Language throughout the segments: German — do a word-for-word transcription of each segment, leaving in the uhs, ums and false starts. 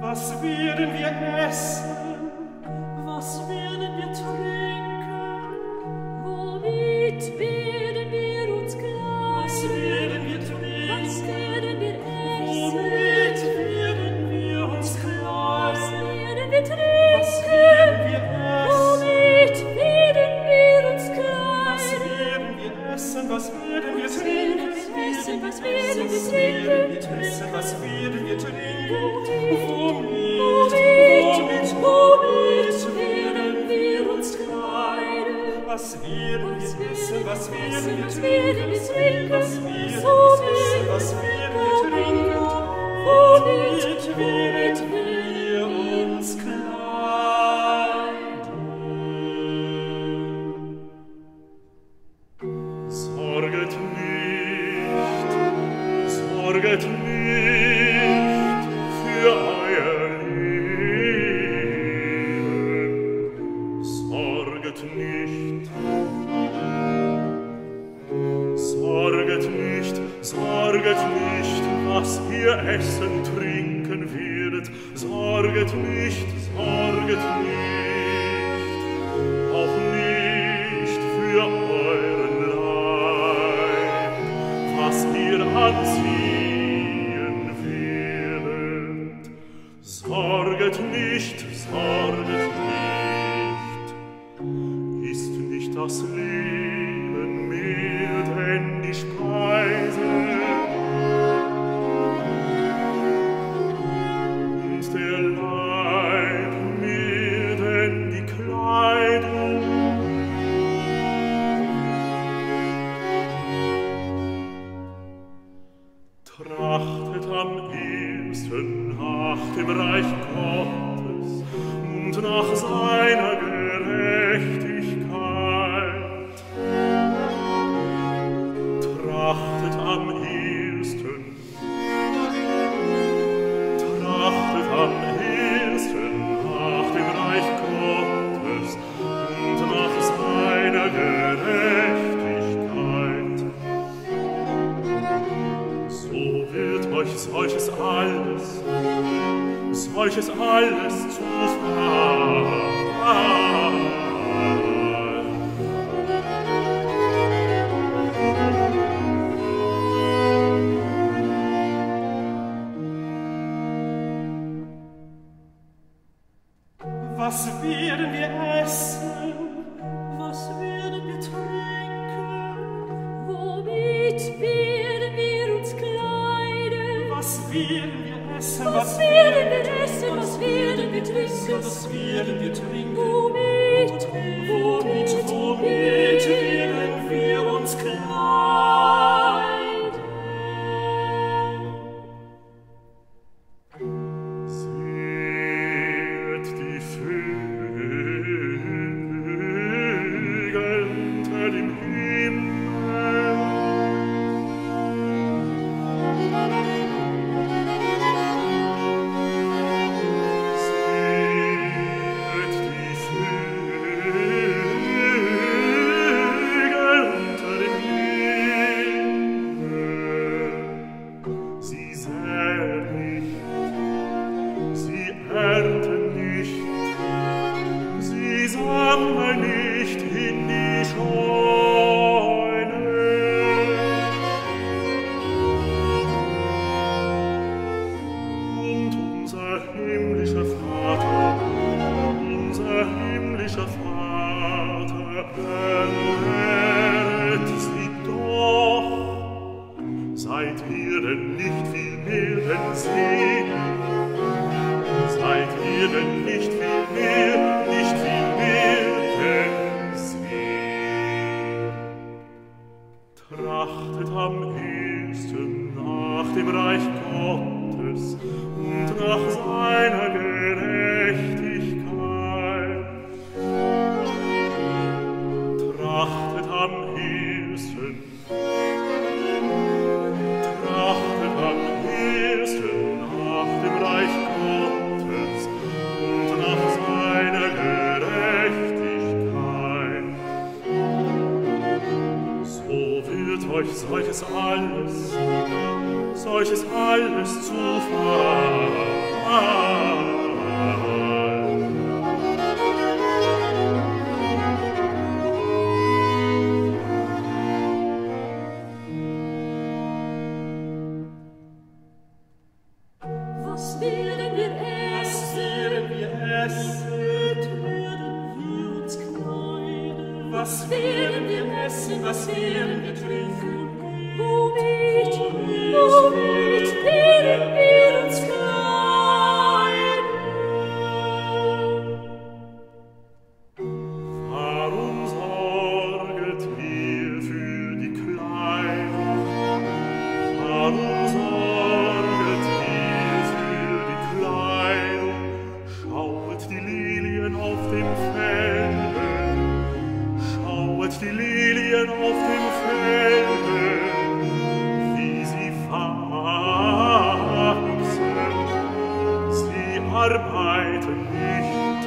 Was werden wir essen? Was werden wir trinken? Womit werden wir uns kleiden? Was werden wir trinken? Was werden wir essen? Womit werden wir uns kleiden? Was werden wir trinken? Was werden wir essen? Womit werden wir uns Was kleiden? werden wir essen? Was werden wir trinken? Essen, was werden wir Was trinken? werden wir essen? Was werden wir trinken? Womit, Womit, womit, womit werden wir uns kleiden? Was werden wir essen? Was werden wir Was trinken? werden wir trinken? Was werden wir essen? Womit, Was werden wir trinken? womit, Womit werden wir uns kleiden? Sorget nicht, sorget nicht für euer Leben. Sorget nicht, sorget nicht, sorget nicht, was ihr essen, trinken werdet. Sorget nicht, sorget nicht, auch nicht für euren Leib, was ihr anziehen werdet. Sorget nicht, sorget nicht, ist nicht das Leben mehr denn die Speise und der Leib mehr denn die Kleidung? Trachtet am ersten nach dem Reich Gottes und nach seiner Gerechtigkeit. Trachtet am ersten, trachtet am ersten nach dem Reich Gottes und nach seiner Gerechtigkeit. So wird euch solches alles, solches alles zufallen. Was werden wir essen? Was werden wir trinken? Womit werden wir uns kleiden? Was werden wir essen? Was werden wir essen? Was werden wir trinken? Was werden wir trinken? Womit, Womit, womit werden wir uns kleiden? Seht die Vögel unter dem Himmel. Seht die Vögel unter dem Himmel. Sie säen nicht, sie ernten nicht, sie sammeln nicht in die Scheune. Und unser himmlischer Vater, unser himmlischer Vater ernähret sie doch. Seid ihr denn nicht viel mehr denn sie? Seid ihr denn nicht viel mehr, nicht viel mehr denn sie? Trachtet am ersten nach dem Reich Gottes und nach seiner Gerechtigkeit. Trachtet am ersten, trachtet am ersten nach dem Reich Gottes und nach seiner Gerechtigkeit. So wird euch solches alles, solches alles zufallen. werden wir essen? Was werden wir essen? Was werden wir trinken? Womit, womit werden wir uns kleiden? Warum sorget ihr für die Kleidung? Warum sorget ihr für die Kleidung? Schauet die Lilien auf dem Felde, schauet die Lilien auf dem Felde, wie sie wachsen. Sie arbeiten nicht,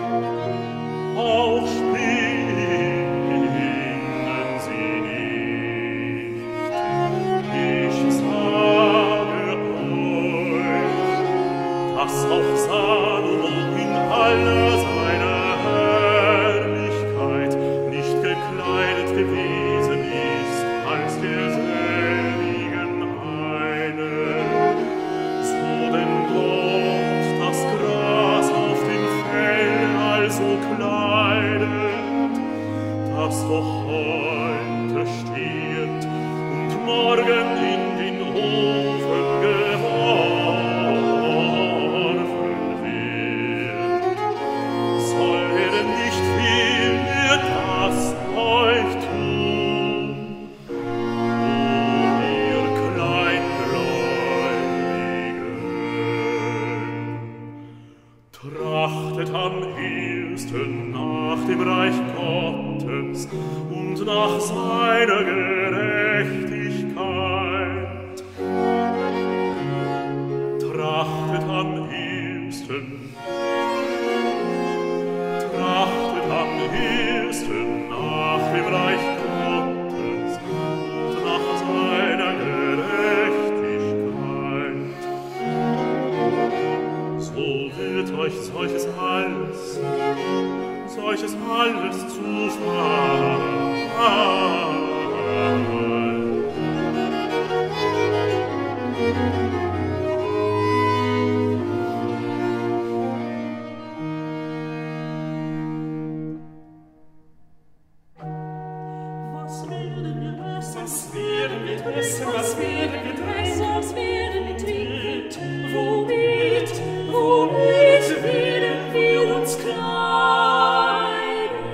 auch spinnen sie nicht. Ich sage euch, dass auch Salomo in aller seiner Herrlichkeit nicht gekleidet gewesen ist als der seligen eine. So denn Gott das Gras auf dem Feld also kleidet, das doch heute steht und morgen in den Ofen geworfen wird, soll er denn nicht vielmehr das euch tun, o ihr Kleingläubigen? Trachtet am ehesten nach dem Reich Gottes und nach seiner Gerechtigkeit. Trachtet am ehesten, trachtet am ehesten nach dem Reich Gottes und nach seiner Gerechtigkeit. So wird euch solches alles, solches alles zufallen. Was werden wir essen? Was werden wir essen? Was werden wir trinken? Was werden wir trinken? Womit, womit werden wir uns kleiden?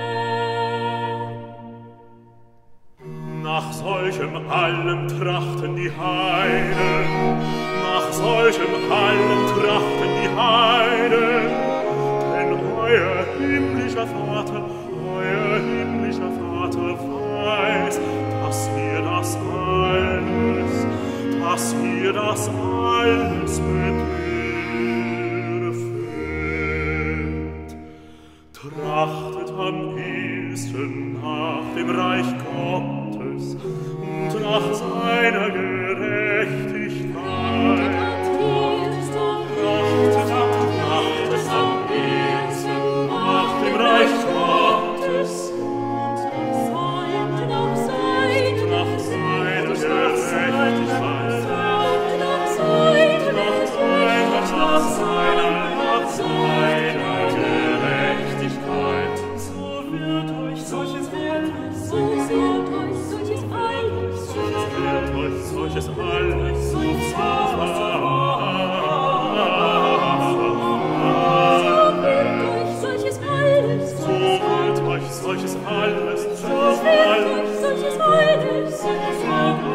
Nach solchem allem trachten die Heiden, nach solchem allem trachten die Heiden, denn euer himmlischer Vater, euer himmlischer Vater weiß, dass ihr das alles, dass ihr das alles bedürfet. Trachtet am ehesten nach dem Reich Gottes und nach seiner Gerechtigkeit. Trachtet am, trachtet am ehesten nach dem Reich Gottes und nach seiner Gerechtigkeit. Nach seiner, nach seiner Gerechtigkeit. So wird euch solches alles, So wird euch solches alles, so wird euch solches alles zufallen. solches alles, So wird euch solches alles so wird euch solches alles, zufallen.